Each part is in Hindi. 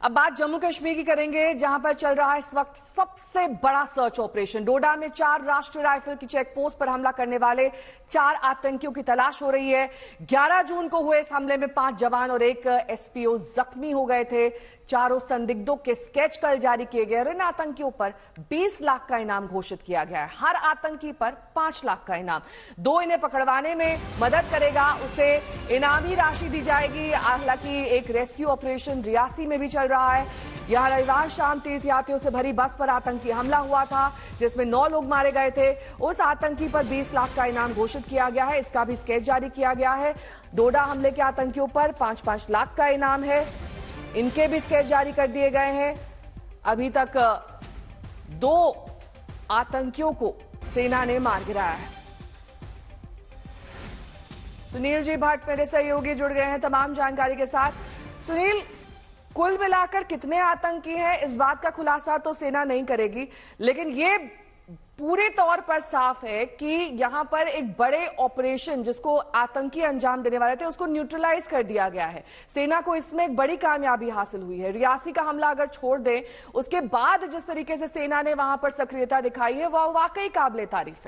अब बात जम्मू कश्मीर की करेंगे, जहां पर चल रहा है इस वक्त सबसे बड़ा सर्च ऑपरेशन। डोडा में 4 राष्ट्रीय राइफल की चेक पोस्ट पर हमला करने वाले 4 आतंकियों की तलाश हो रही है। 11 जून को हुए इस हमले में 5 जवान और 1 एसपीओ जख्मी हो गए थे। चारों संदिग्धों के स्केच कल जारी किए गए और इन आतंकियों पर 20 लाख का इनाम घोषित किया गया है। हर आतंकी पर 5 लाख का इनाम। 2 इन्हें पकड़वाने में मदद करेगा, उसे इनामी राशि दी जाएगी। हालांकि एक रेस्क्यू ऑपरेशन रियासी में भी चल रहा है। यहां रविवार शाम तीर्थयात्रियों से भरी बस पर आतंकी हमला हुआ था, जिसमें 9 लोग मारे गए थे। उस आतंकी पर 20 लाख का इनाम घोषित किया गया है, इसका भी स्केच जारी किया गया है। डोडा हमले के आतंकियों पर 5-5 लाख का इनाम है, इनके भी स्केच जारी कर दिए गए हैं। अभी तक 2 आतंकियों को सेना ने मार गिराया है। सुनील जी भट्ट मेरे सहयोगी जुड़ गए हैं तमाम जानकारी के साथ। सुनील, कुल मिलाकर कितने आतंकी हैं इस बात का खुलासा तो सेना नहीं करेगी, लेकिन ये पूरे तौर पर साफ है कि यहां पर एक बड़े ऑपरेशन जिसको आतंकी अंजाम देने वाले थे उसको न्यूट्रलाइज कर दिया गया है। सेना को इसमें एक बड़ी कामयाबी हासिल हुई है। रियासी का हमला अगर छोड़ दें, उसके बाद जिस तरीके से सेना ने वहां पर सक्रियता दिखाई है वह वाकई काबिले तारीफ है।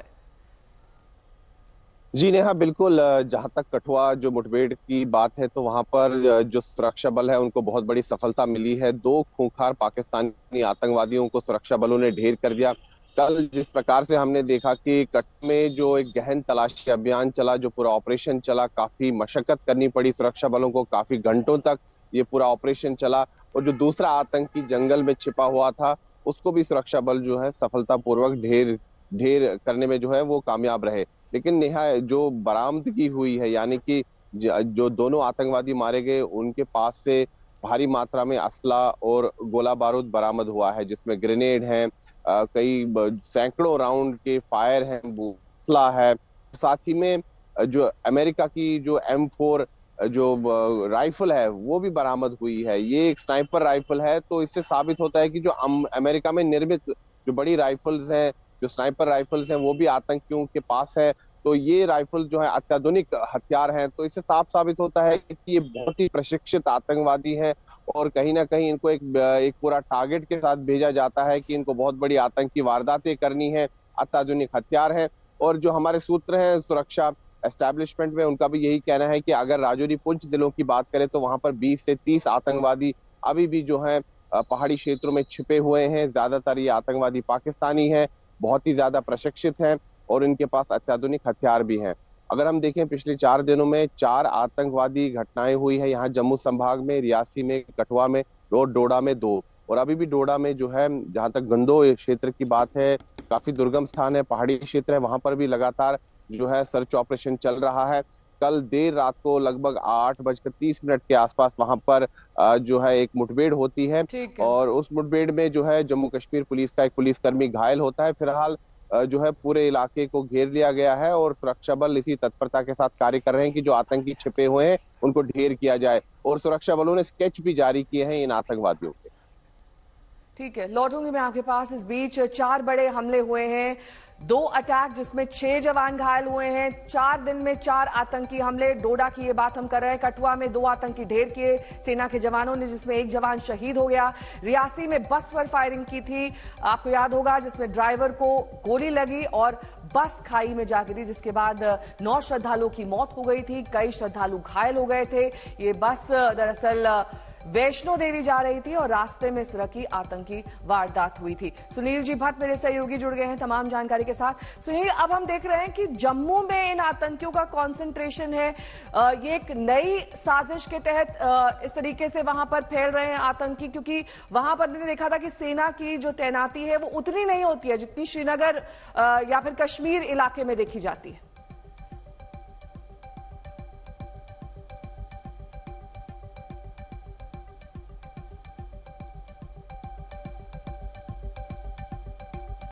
जी नेहा, बिल्कुल। जहां तक कठुआ जो मुठभेड़ की बात है तो वहां पर जो सुरक्षा बल है उनको बहुत बड़ी सफलता मिली है। 2 खूंखार पाकिस्तानी आतंकवादियों को सुरक्षा बलों ने ढेर कर दिया। कल जिस प्रकार से हमने देखा कि कठुआ में जो एक गहन तलाशी अभियान चला, जो पूरा ऑपरेशन चला, काफी मशक्कत करनी पड़ी सुरक्षा बलों को, काफी घंटों तक ये पूरा ऑपरेशन चला। और जो दूसरा आतंकी जंगल में छिपा हुआ था उसको भी सुरक्षा बल जो है सफलतापूर्वक ढेर करने में जो है वो कामयाब रहे। लेकिन नेहा, जो बरामदगी हुई है, यानी कि जो दोनों आतंकवादी मारे गए उनके पास से भारी मात्रा में असला और गोला बारूद बरामद हुआ है, जिसमें ग्रेनेड हैं, कई सैकड़ों राउंड के फायर हैं, असला है। साथ ही में जो अमेरिका की जो M4 जो राइफल है वो भी बरामद हुई है। ये एक स्नाइपर राइफल है, तो इससे साबित होता है कि जो अमेरिका में निर्मित जो बड़ी राइफल्स हैं, जो स्नाइपर राइफल्स हैं, वो भी आतंकियों के पास है। तो ये राइफल जो है अत्याधुनिक हथियार हैं, तो इससे साफ साबित होता है कि ये बहुत ही प्रशिक्षित आतंकवादी हैं और कहीं ना कहीं इनको एक पूरा टारगेट के साथ भेजा जाता है कि इनको बहुत बड़ी आतंकी वारदातें करनी है। अत्याधुनिक हथियार हैं। और जो हमारे सूत्र हैं सुरक्षा एस्टैब्लिशमेंट में, उनका भी यही कहना है कि अगर राजौरी पुंछ जिलों की बात करें तो वहां पर 20 से 30 आतंकवादी अभी भी जो है पहाड़ी क्षेत्रों में छिपे हुए हैं। ज्यादातर ये आतंकवादी पाकिस्तानी हैं, बहुत ही ज्यादा प्रशिक्षित हैं और इनके पास अत्याधुनिक हथियार भी हैं। अगर हम देखें, पिछले 4 दिनों में 4 आतंकवादी घटनाएं हुई है यहाँ जम्मू संभाग में, रियासी में, कठुआ में और डोडा में 2। और अभी भी डोडा में जो है, जहां तक गंदो क्षेत्र की बात है, काफी दुर्गम स्थान है, पहाड़ी क्षेत्र है, वहां पर भी लगातार जो है सर्च ऑपरेशन चल रहा है। कल देर रात को लगभग 8:30 के आसपास वहां पर जो है एक मुठभेड़ होती है और उस मुठभेड़ में जो है जम्मू कश्मीर पुलिस का एक पुलिसकर्मी घायल होता है। फिलहाल जो है पूरे इलाके को घेर लिया गया है और सुरक्षा बल इसी तत्परता के साथ कार्य कर रहे हैं कि जो आतंकी छिपे हुए हैं उनको ढेर किया जाए। और सुरक्षा बलों ने स्केच भी जारी किए हैं इन आतंकवादियों के। ठीक है, लौटूंगी मैं आपके पास। इस बीच 4 बड़े हमले हुए हैं, 2 अटैक जिसमें 6 जवान घायल हुए हैं। 4 दिन में 4 आतंकी हमले। डोडा की ये बात हम कर रहे हैं। कठुआ में 2 आतंकी ढेर किए सेना के जवानों ने, जिसमें 1 जवान शहीद हो गया। रियासी में बस पर फायरिंग की थी, आपको याद होगा, जिसमें ड्राइवर को गोली लगी और बस खाई में जा गिरी, जिसके बाद 9 श्रद्धालुओं की मौत हो गई थी, कई श्रद्धालु घायल हो गए थे। ये बस दरअसल वैष्णो देवी जा रही थी और रास्ते में इस तरह की आतंकी वारदात हुई थी। सुनील जी भट्ट मेरे सहयोगी जुड़ गए हैं तमाम जानकारी के साथ। सुनील, अब हम देख रहे हैं कि जम्मू में इन आतंकियों का कंसंट्रेशन है। ये एक नई साजिश के तहत इस तरीके से वहां पर फैल रहे हैं आतंकी, क्योंकि वहां पर मैंने देखा था कि सेना की जो तैनाती है वो उतनी नहीं होती है जितनी श्रीनगर या फिर कश्मीर इलाके में देखी जाती है।